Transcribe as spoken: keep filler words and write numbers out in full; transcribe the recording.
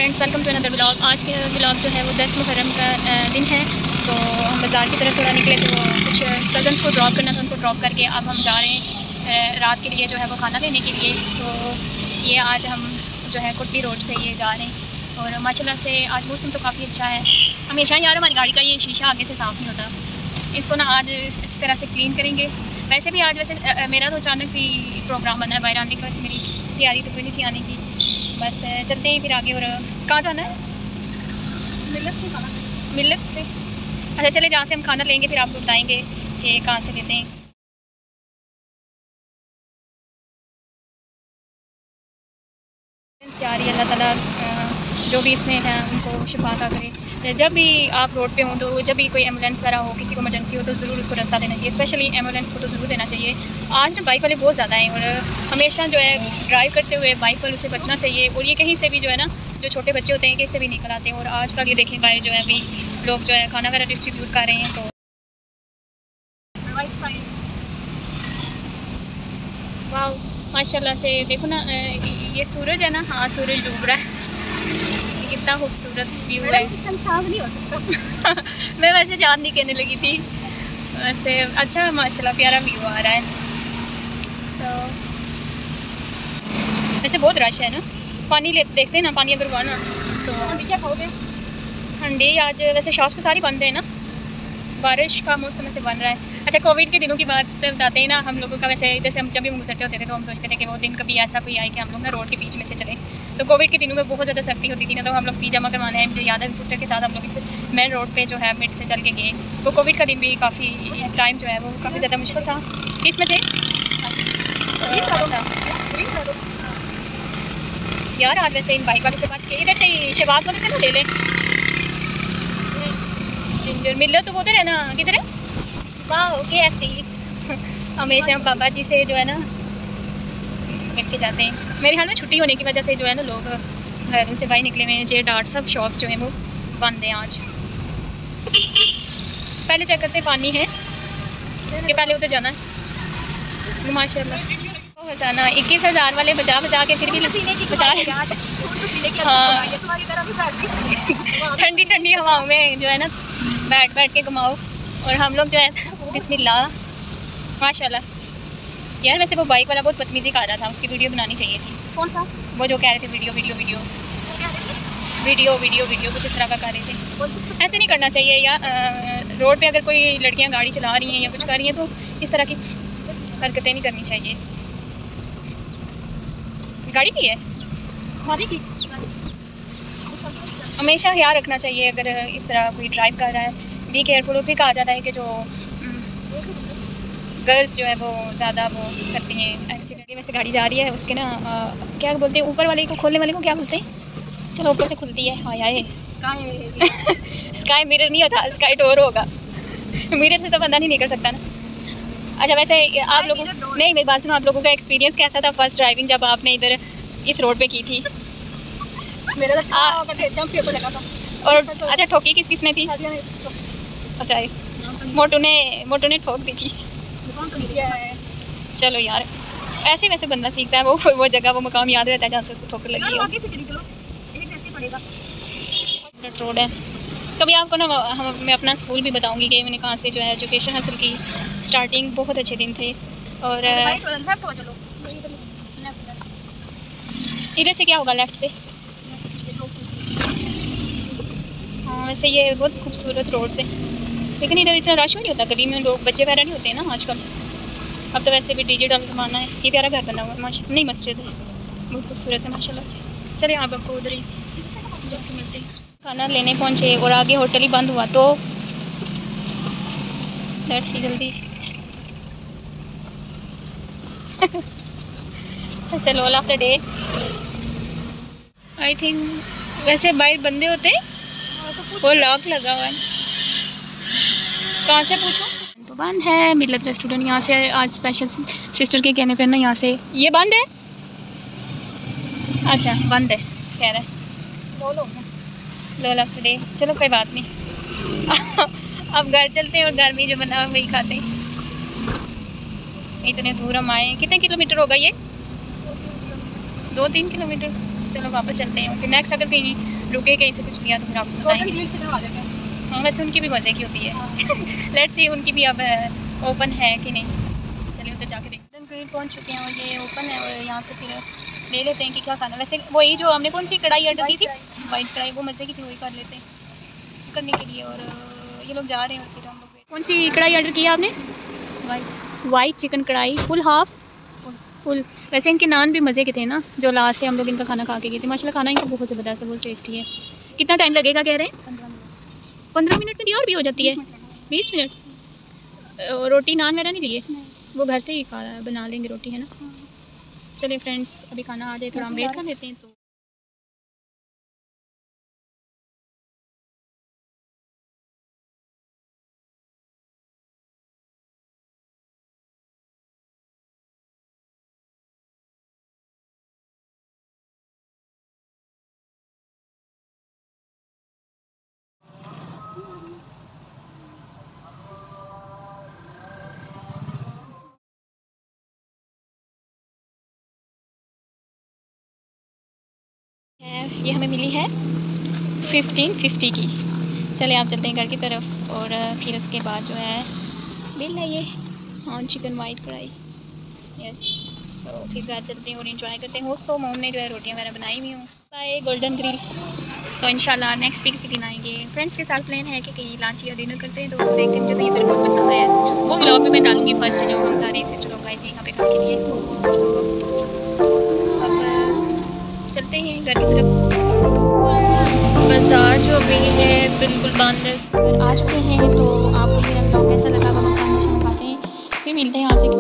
Friends, welcome to another vlog. आज के vlog जो है वो दस मुहर्रम का दिन है, तो हम बाज़ार की तरफ थोड़ा निकले थे। वो कुछ कज़न्स को ड्रॉप करना था, उनको ड्रॉप करके अब हम जा रहे हैं रात के लिए जो है वो खाना लेने के लिए। तो ये आज हम जो है कुट्टी रोड से ये जा रहे हैं और माशाल्लाह से आज मौसम तो काफ़ी अच्छा है। हमेशा यार हमारी गाड़ी का ये शीशा आगे से साफ़ नहीं होता, इसको ना आज अच्छी तरह से क्लीन करेंगे। वैसे भी आज वैसे मेरा तो अचानक ही प्रोग्राम बना है बाहर आने का, वैसे मेरी तैयारी तो कोई नहीं थी आने की। बस चलते हैं फिर आगे। और कहाँ जाना है? मिल्लत से खाना मिल्लत से अच्छा चले, जहाँ से हम खाना लेंगे फिर आपको बताएंगे कि कहाँ से लेते हैं। जा रही है, अल्लाह ताला जो भी इसमें है उनको शिफा अता करे। जब भी आप रोड पे हों तो जब भी कोई एम्बुलेंस वगैरह हो, किसी को इमरजेंसी हो तो ज़रूर उसको रास्ता देना चाहिए। स्पेशली एम्बुलेंस को तो ज़रूर देना चाहिए। आज ना बाइक वाले बहुत ज़्यादा हैं और हमेशा जो है ड्राइव करते हुए बाइक वालों से बचना चाहिए। और ये कहीं से भी जो है ना, जो छोटे बच्चे होते हैं कहीं से भी निकल आते हैं। और आजकल ये देखें बाहर जो है अभी लोग जो है खाना वगैरह डिस्ट्रीब्यूट कर रहे हैं। तो वाह माशाल्लाह से देखो ना, ये सूरज है ना, हाँ सूरज डूब रहा है, कितना खूबसूरत व्यू है। चाँद नहीं हो सकता मैं वैसे चाँद नहीं कहने लगी थी, वैसे अच्छा माशाल्लाह प्यारा व्यू आ रहा है। तो वैसे बहुत रश है ना, पानी ले देखते हैं ना, पानी अगर हुआ ना तो ठंडी क्या खाओगे? ठंडी आज वैसे शॉप से सारी बंद है ना, बारिश का मौसम ऐसे बन रहा है। अच्छा कोविड के दिनों की बात बताते हैं ना हम लोगों का। वैसे इधर से हम जब भी गुजरते होते थे तो हम सोचते थे कि वो दिन कभी ऐसा कोई आए कि हम लोग ना रोड के बीच में से चलें। तो कोविड के दिनों में बहुत ज़्यादा सख्ती होती थी ना, तो हम लोग पीजामा करवाने हैं, मुझे याद है सिस्टर के साथ हम लोग इस मेन रोड पे जो है मिड से चल के गए। वो कोविड का दिन भी काफ़ी टाइम जो है वो काफ़ी ज़्यादा मुश्किल था। इसमें थे अच्छा यार आज वैसे इन बाइक वालों से बच के इधर से शहबाज वाले से ना ले लें। जिंजर मिल तो उधर है ना, किधर है? वाह के एफ सी हमेशा हम पापा जी से जो है ना मिल के जाते हैं। मेरे ख्याल में छुट्टी होने की वजह से जो है ना लोग घरों से बाहर निकले हुए हैं। जे डार्ट सब शॉप्स जो हैं वो बंद हैं आज। पहले चेक करते पानी है कि पहले उधर जाना है। माशाल्लाह बताना इक्कीस हज़ार वाले बचा बचा के फिर भी बचा हाँ ठंडी ठंडी हवाओं में जो है ना बैठ बैठ के घुमाओ। और हम लोग जो है बिस्मिल्लाह माशाल्लाह। यार वैसे वो बाइक वाला बहुत बदतमीजी कर रहा था, उसकी वीडियो बनानी चाहिए थी। कौन सा? वो जो कह रहे थे video video video video video video कुछ इस तरह का कर रहे थे। ऐसे नहीं करना चाहिए यार, रोड पे अगर कोई लड़कियां गाड़ी चला रही हैं या कुछ कर रही हैं तो इस तरह की हरकतें नहीं करनी चाहिए। गाड़ी की है गाड़ी की हमेशा ख्याल रखना चाहिए अगर इस तरह कोई ड्राइव कर रहा है। Be careful. फिर कहा जाता है कि जो गर्ल्स जो है वो ज़्यादा वो करती हैं एक्सीडेंट। वैसे गाड़ी जा रही है उसके ना आ, क्या बोलते हैं ऊपर वाले को, खोलने वाले को क्या बोलते हैं? चलो ऊपर से खुलती है। हाँ यार स्काई मिरर नहीं होता, स्काई डोर होगा। मिरर से तो बंदा नहीं निकल सकता ना। अच्छा वैसे आप लोगों नहीं मेरी बात सुनो, आप लोगों का एक्सपीरियंस कैसा था फर्स्ट ड्राइविंग जब आपने इधर इस रोड पे की थी? मेरा तो पेपर लगा था। और अच्छा ठोकी किस किसने थी? अच्छा मोटू ने मोटू ने ठोक दी थी। चलो यार ऐसे वैसे बंदा सीखता है, वो वो जगह वो मकाम याद रहता है जहाँ से उसको ठोकर लगी है। रोड है। कभी आपको ना हम मैं अपना स्कूल भी बताऊंगी कि मैंने कहाँ से जो है एजुकेशन हासिल की। स्टार्टिंग बहुत अच्छे दिन थे। और इधर से क्या होगा? लेफ्ट से। हाँ वैसे ये बहुत खूबसूरत रोड से, लेकिन इधर इतना रश नहीं होता, गली में लोग बच्चे वगैरह नहीं होते हैं ना आजकल। अब तो वैसे भी डिजिटल ज़माना है। ये प्यारा घर बना हुआ है माशा नहीं मस्जिद है, बहुत खूबसूरत है माशाल्लाह से। चलिए आप आपको उधर ही जाके मिलते हैं। खाना लेने पहुँचे और आगे होटल ही बंद हुआ तो लेट्स सी जल्दी चलो all of the day I think वैसे बाहर बंदे होते वो लॉक लगा हुआ है। कहाँ से पूछो? तो बंद है मिल्लत रेस्टोरेंट। यहाँ से आज स्पेशल सिस्टर के कहने पर ना यहाँ से ये बंद है। अच्छा बंद है कह रहा है लो लाख डे। चलो कोई बात नहीं अब घर चलते हैं और घर में जो बना वही खाते हैं। इतने दूर हम आए। कितने किलोमीटर होगा ये? दो तीन किलोमीटर। चलो वापस चलते हैं। फिर नेक्स्ट अगर कहीं रुके कहीं से कुछ लिया तो फिर आपको बताएंगे। हाँ वैसे उनकी भी मज़े की होती है। लेट्स सी उनकी भी अब ओपन है कि नहीं। चलिए उधर जाके देखते हैं। ग्रिल पहुँच चुके हैं और ये ओपन है और यहाँ से फिर ले लेते हैं कि क्या खाना। वैसे वही जो हमने कौन सी कढ़ाई ऑर्डर की थी, वाइट कढ़ाई, वो मज़े की थी, वही कर लेते हैं करने के लिए। और ये लोग जा रहे हैं और फिर हम लोग कौन सी कढ़ाई ऑर्डर किया आपने? White white chicken kadhai full half full. वैसे इनके नान भी मज़े के थे ना, जो लास्ट से हम लोग इनका खाना खा के गए थे। माशाल्लाह खाना इनका बहुत ज़बरदस्त है, बहुत टेस्टी है। कितना टाइम लगेगा कह रहे हैं? पंद्रह मिनट में दी और भी हो जाती है? बीस मिनट। रोटी नान मेरा नहीं लिए, वो घर से ही खा बना लेंगे रोटी, है ना। चलिए फ्रेंड्स अभी खाना आ जाए, थोड़ा हम वेट कर लेते हैं। तो ये हमें मिली है फिफ्टीन फिफ्टी की। चले आप चलते हैं घर की तरफ और फिर उसके बाद जो है बिल है ये on chicken white kadhai. Yes so फिर घर चलते हैं और एंजॉय करते हैं। होप सो मोम ने जो है रोटियां वगैरह बनाई हुई हूँ। Bye golden grill. सो इंशाल्लाह नेक्स्ट वीक किसी दिन आएंगे। फ्रेंड्स के साथ प्लान है कि कहीं लंच या डिनर करते हैं, तो देखते हैं। मुझे तो ये इधर बहुत पसंद आया, वो व्लॉग में मैं डालूंगी फर्स्ट जो हम सारे सिस्टर लोग आए थे यहाँ पे खाने के लिए। अब चलते हैं घर की तरफ। बाज़ार जो अभी है बिल्कुल बंद है। आ चुके हैं, तो आपको ये व्लॉग कैसा लगा वो बताना चाहते हैं। फिर मिलते हैं यहाँ से।